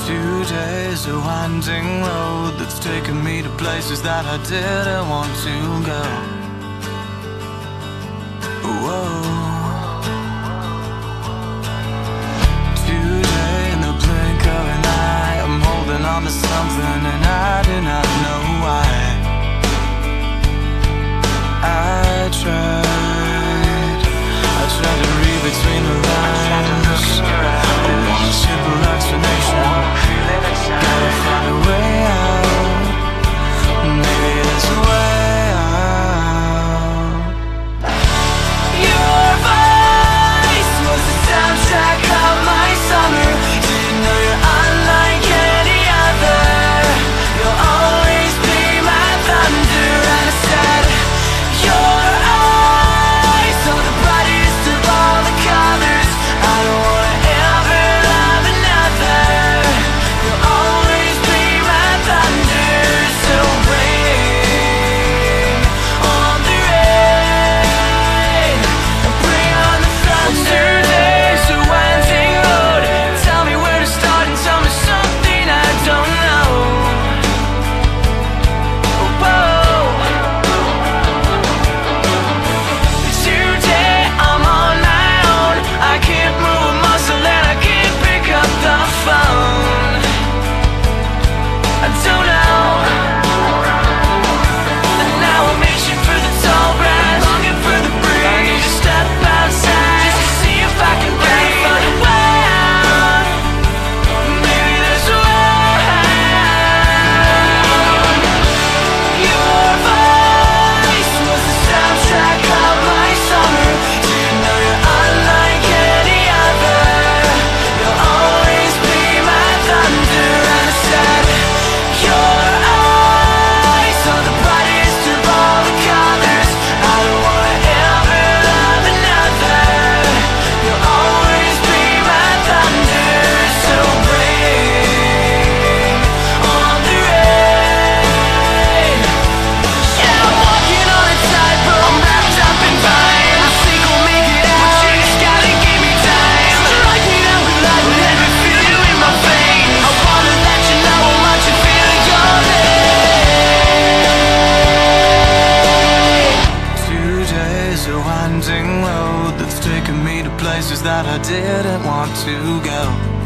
Today's a winding road that's taken me to places that I didn't want to go. Whoa. Today in the blink of an eye, I'm holding on to something and I do not know why. I tried to read between the lines. I want a simple explanation. Gotta find a way out. Maybe there's a way out. Your voice was the soundtrack of my summer. Didn't know you're unlike any other. You'll always be my thunder. And I said, your eyes are the brightest of all the colors. I don't wanna ever love another. You'll always be my thunder. So bring on the rain, bring on the thunder. Today's a winding road. Tell me where to start and tell me something I don't know. Whoa. Today I'm on my own. I can't move a muscle and I can't pick up the phone. I don't know. And now I'm reaching for the tall grass, longing for the breeze. I need to step outside just to see if I can breathe. Find a way out. Maybe there's a way out. Your voice was the soundtrack of my summer. Didn't know you're unlike any other. You'll always be my thunder. And I said, your eyes are the brightest of all the colors. I don't wanna ever love another. You'll always be my thunder. So bring on the rain. Yeah, I'm walking on a tightrope. I'm wrapped up in vine. I think we'll make it out. But you just gotta give me time. Strike me down with lightning. Let me feel you in my veins. I wanna let you know how much I feel your name. Today's a winding road that's taken me to places that I didn't want to go.